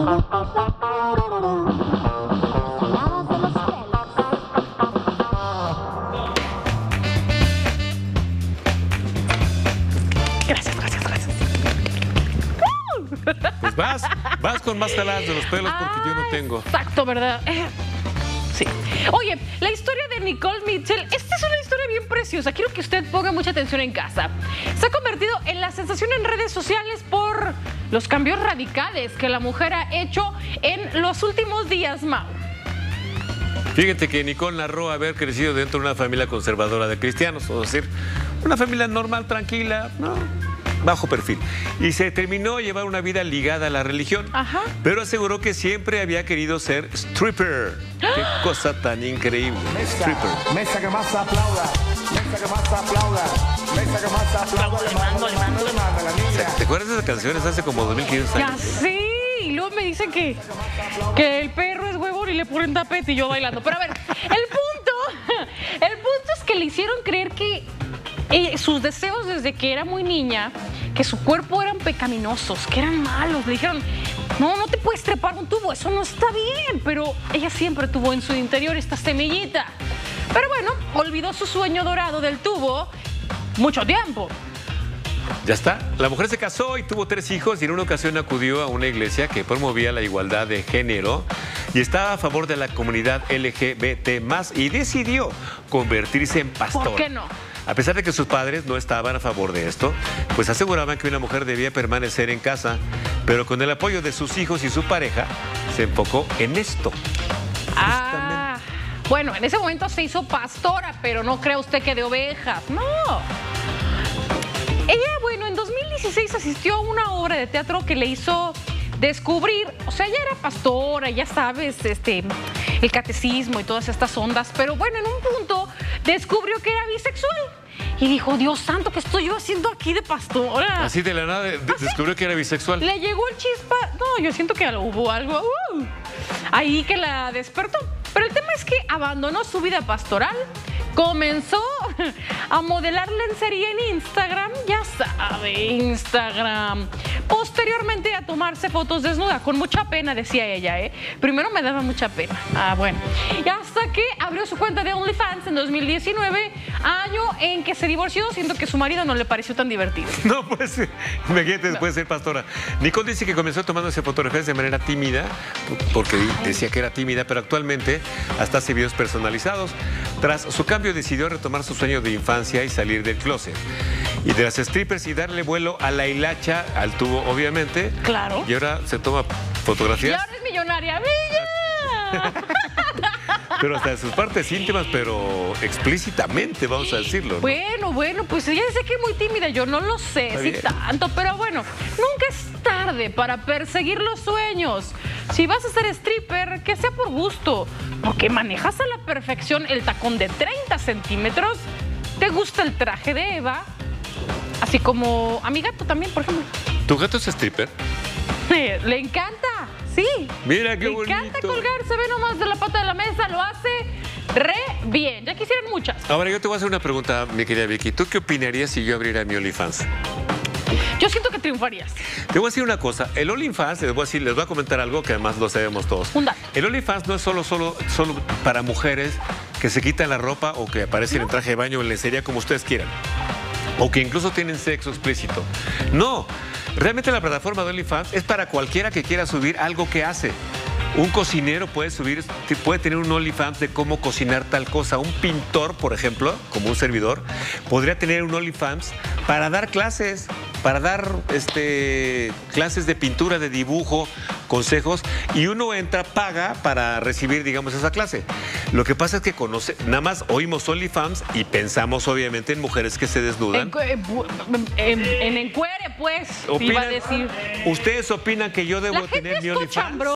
Gracias. Pues vas con más jaladas de los pelos porque yo no tengo. Exacto, ¿verdad? Sí. Oye, la historia de Nicole Mitchell, esta es una historia bien preciosa. Quiero que usted ponga mucha atención en casa. Se ha convertido en la sensación en redes sociales por los cambios radicales que la mujer ha hecho en los últimos días, Mau. Fíjate que Nicole narró haber crecido dentro de una familia conservadora de cristianos, es decir, una familia normal, tranquila, ¿no? Bajo perfil. Y se terminó a llevar una vida ligada a la religión. Ajá. Pero aseguró que siempre había querido ser stripper. ¡Qué cosa tan increíble! Stripper. Mesa que más aplauda, mesa que más aplauda, mesa que más aplauda, le mando la niña. ¿Te acuerdas de esas canciones hace como 2500 años? Ya sí. Y luego me dicen que el perro es huevón y le ponen tapete y yo bailando. Pero a ver, el punto es que le hicieron creer que sus deseos desde que era muy niña, que su cuerpo eran pecaminosos, que eran malos. Le dijeron, no te puedes trepar un tubo, eso no está bien. Pero ella siempre tuvo en su interior esta semillita. Pero bueno, olvidó su sueño dorado del tubo mucho tiempo. Ya está. La mujer se casó y tuvo 3 hijos y en una ocasión acudió a una iglesia que promovía la igualdad de género y estaba a favor de la comunidad LGBT+, y decidió convertirse en pastor. ¿Por qué no? A pesar de que sus padres no estaban a favor de esto, pues aseguraban que una mujer debía permanecer en casa, pero con el apoyo de sus hijos y su pareja, se enfocó en esto. Bueno, en ese momento se hizo pastora, pero no crea usted que de ovejas, no. Ella, bueno, en 2016 asistió a una obra de teatro que le hizo descubrir, o sea, ella era pastora, ya sabes, el catecismo y todas estas ondas, pero bueno, en un punto descubrió que era bisexual. Y dijo, Dios santo, ¿qué estoy yo haciendo aquí de pastora? Así de la nada descubrió que era bisexual. Le llegó el chispa. No, yo siento que hubo algo ahí que la despertó. Pero el tema es que abandonó su vida pastoral, comenzó a modelar lencería en Instagram, ya sabe, Instagram. Posteriormente a tomarse fotos desnuda, con mucha pena, decía ella, ¿eh? Primero me daba mucha pena. Bueno. Y hasta que abrió su cuenta de OnlyFans en 2019, año en que se divorció, siendo que su marido no le pareció tan divertido. No, pues, imagínate después de ser pastora. Nicole dice que comenzó tomándose fotografías de manera tímida, porque decía que era tímida, pero actualmente hasta hace videos personalizados. Tras su cambio decidió retomar su sueño de infancia y salir del closet. Y de las strippers y darle vuelo a la hilacha, al tubo, obviamente. Claro. Y ahora se toma fotografías. Y ahora es millonaria. ¡Milla! Pero hasta de sus partes íntimas, pero explícitamente, vamos a decirlo, ¿no? Bueno, pues ella dice que es muy tímida, yo no lo sé si tanto, pero bueno, nunca es tarde para perseguir los sueños. Si vas a ser stripper, que sea por gusto, porque manejas a la perfección el tacón de 30 centímetros, te gusta el traje de Eva, así como a mi gato también, por ejemplo. ¿Tu gato es stripper? Le encanta, sí. Mira qué bonito. Le encanta colgar, se ve nomás de la pata de la mesa, lo hace re bien. Ya quisieran muchas. Ahora yo te voy a hacer una pregunta, mi querida Vicky. ¿Tú qué opinarías si yo abriera mi OnlyFans? Yo siento que triunfarías. Te voy a decir una cosa. El OnlyFans, les voy a comentar algo que además lo sabemos todos. Un dato. El OnlyFans no es solo para mujeres que se quitan la ropa o que aparecen en traje de baño o en lencería, como ustedes quieran. O que incluso tienen sexo explícito. No. Realmente la plataforma de OnlyFans es para cualquiera que quiera subir algo que hace. Un cocinero puede tener un OnlyFans de cómo cocinar tal cosa. Un pintor, por ejemplo, como un servidor, podría tener un OnlyFans para dar clases, clases de pintura, de dibujo, consejos, y uno entra, paga para recibir, digamos, esa clase. Lo que pasa es que nada más oímos OnlyFans y pensamos obviamente en mujeres que se desnudan. En encuere, pues, iba a decir. ¿Ustedes opinan que yo debo tener mi OnlyFans?